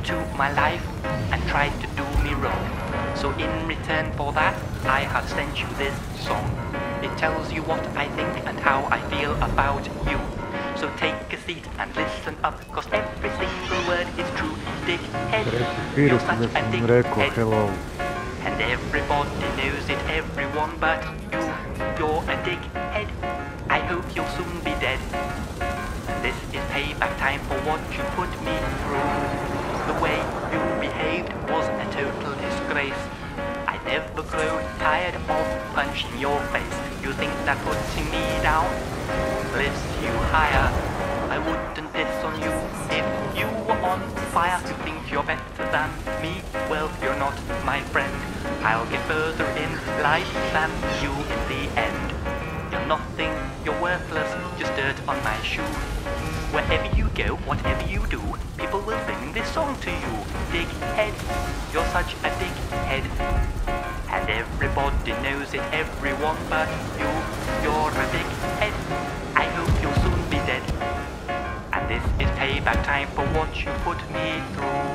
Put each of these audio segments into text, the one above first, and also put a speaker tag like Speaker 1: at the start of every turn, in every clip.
Speaker 1: into my life and tried to do me wrong. So in return for that, I have sent you this song. It tells you what I think and how I feel about you. So take a seat and listen up, cause every single word is true. Dickhead, you're such a dickhead. And everybody knows it, everyone but you. You're a dickhead. I hope you'll soon be dead. This is payback time for what you put me through. The way you behaved was a total disgrace. I never grow tired of punching your face. You think that putting me down lifts you higher? I wouldn't diss on you if you were on fire. You think you're better than me? Well, you're not my friend. I'll get further in life than you in the end. You're nothing, you're worthless, just dirt on my shoe. Wherever you go, whatever you do, people will sing this song to you. Dickhead, you're such a dickhead. And everybody knows it, everyone but you. You're a dickhead. I hope you'll soon be dead. And this is payback time for what you put me through.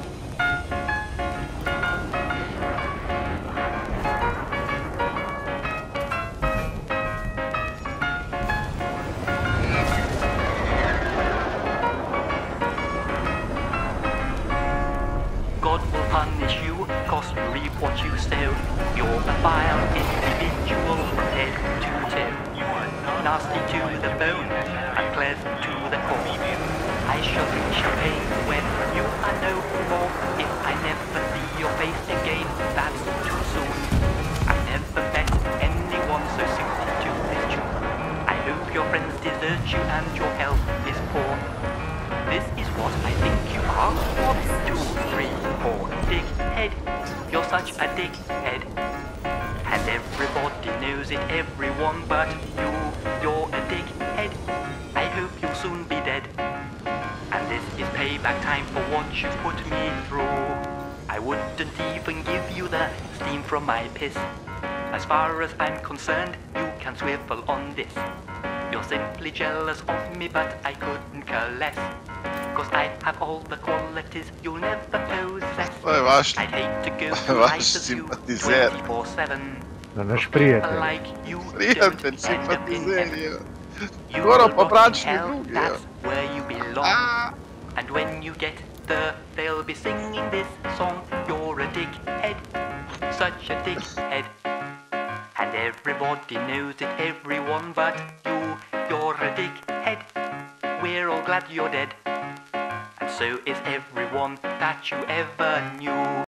Speaker 1: God will punish you, cause you reap what you sow. You're a vile individual from head to toe. Nasty to the bone, unpleasant to the core. I shall reach your pain when you are no more. If I never see your face again, that's too soon. I've never met anyone so suited to this tune. I hope your friends desert you and your health is poor. This is what I think you are. 1, 2, 3, 4. Dickhead, you're such a dickhead. And everybody knows it, everyone but you. You're a dickhead. I hope you'll soon be dead. And this is payback time for what you put me through. I wouldn't even give you the steam from my piss. As far as I'm concerned, you can swivel on this. You're simply jealous of me, but I couldn't care less. Cause I have all the qualities you'll never possess. I'd hate to go through life as you 24/7.
Speaker 2: Naš prijatelj.
Speaker 1: Like you
Speaker 3: Prijatelj,
Speaker 1: don't end up in
Speaker 3: simpatizer
Speaker 1: heaven.
Speaker 3: je.
Speaker 1: You
Speaker 3: Skoro
Speaker 1: will
Speaker 3: pa
Speaker 1: rot in
Speaker 3: bračni
Speaker 1: hell,
Speaker 3: drug je.
Speaker 1: that's where you belong. And when you get there, they'll be singing this song. You're a dickhead, such a dickhead. And everybody knows it, everyone but you. You're a dickhead, we're all glad you're dead. And so is everyone that you ever knew.